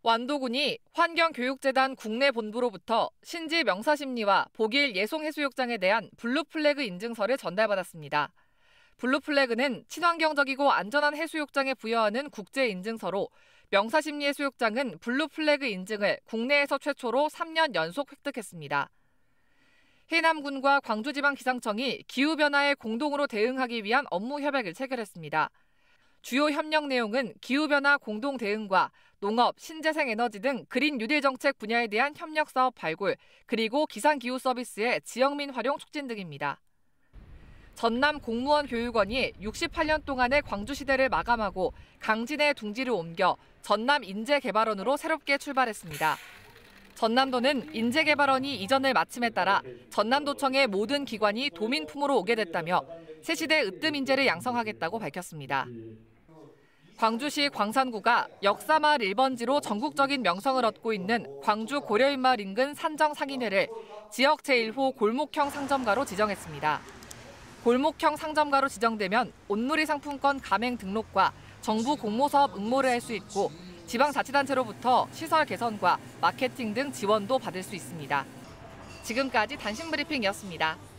완도군이 환경교육재단 국내 본부로부터 신지 명사심리와 복일 예송해수욕장에 대한 블루플래그 인증서를 전달받았습니다. 블루플래그는 친환경적이고 안전한 해수욕장에 부여하는 국제인증서로 명사심리해수욕장은 블루플래그 인증을 국내에서 최초로 3년 연속 획득했습니다. 해남군과 광주지방기상청이 기후변화에 공동으로 대응하기 위한 업무 협약을 체결했습니다. 주요 협력 내용은 기후변화 공동 대응과 농업, 신재생에너지 등 그린 뉴딜 정책 분야에 대한 협력 사업 발굴, 그리고 기상기후 서비스의 지역민 활용 촉진 등입니다. 전남 공무원 교육원이 68년 동안의 광주시대를 마감하고 강진의 둥지를 옮겨 전남 인재개발원으로 새롭게 출발했습니다. 전남도는 인재개발원이 이전을 마침에 따라 전남도청의 모든 기관이 도민품으로 오게 됐다며 새시대 으뜸 인재를 양성하겠다고 밝혔습니다. 광주시 광산구가 역사마을 1번지로 전국적인 명성을 얻고 있는 광주 고려인마을 인근 산정 상인회를 지역 제1호 골목형 상점가로 지정했습니다. 골목형 상점가로 지정되면 온누리 상품권 가맹 등록과 정부 공모사업 응모를 할 수 있고 지방자치단체로부터 시설 개선과 마케팅 등 지원도 받을 수 있습니다. 지금까지 단신브리핑이었습니다.